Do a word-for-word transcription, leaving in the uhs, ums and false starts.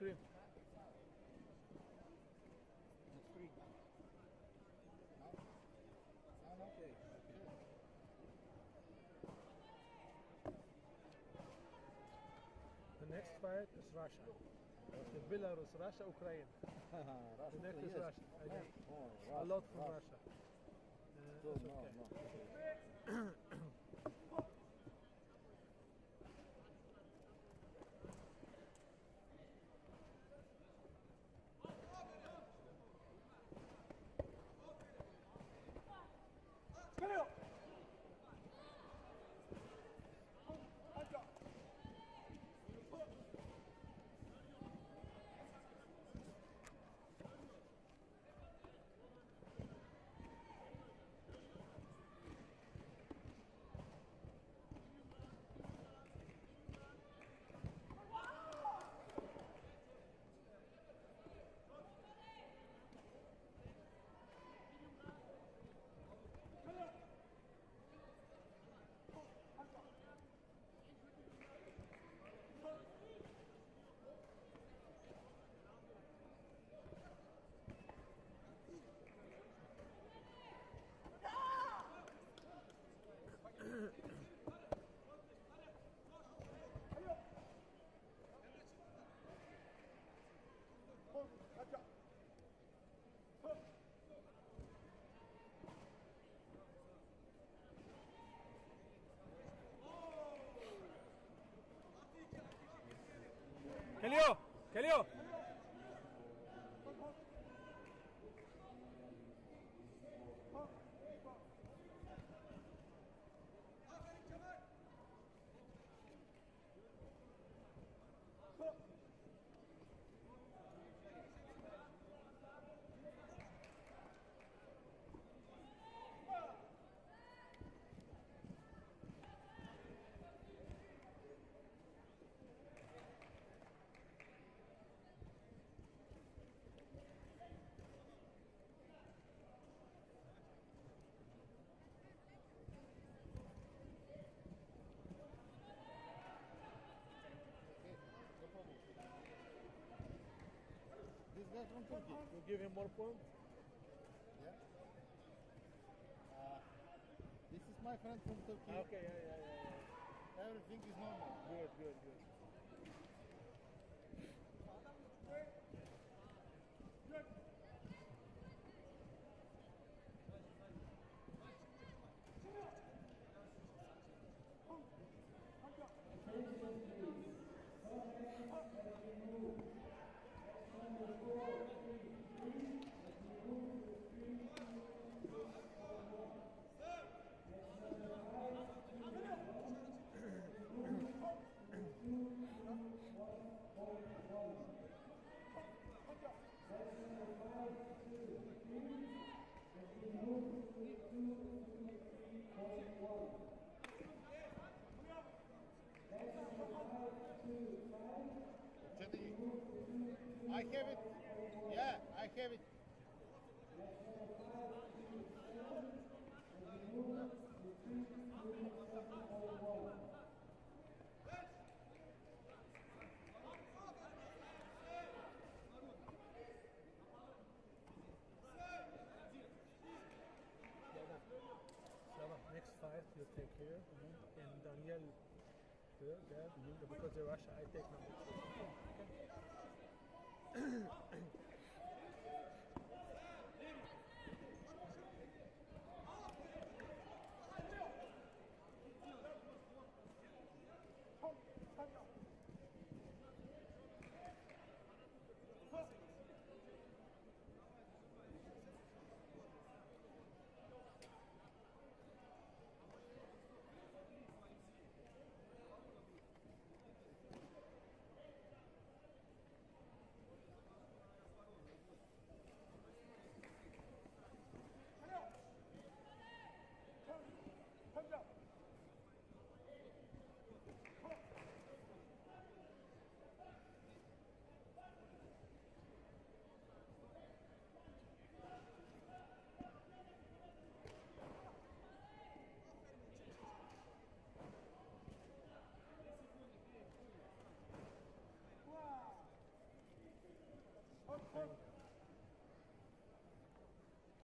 cream. It's free. No? No, no. Okay. The next fight is Russia. The Belarus, Russia, Ukraine. Russia, The next is yes. Russia. Again. Oh, A Russia, lot from Russia. Russia. Uh, So, it's no, okay. no. Okay. Geliyor. Geliyor. This guy from Turkey. You give him more points. Yeah. Uh, this is my friend from Turkey. Okay, yeah, yeah, yeah, yeah. Everything is normal. Good, good, good. Teddy, I have it. Yeah, I have it. Sabah, next fight you take here, and Daniel there, there, because the Russia I take number two. Okay.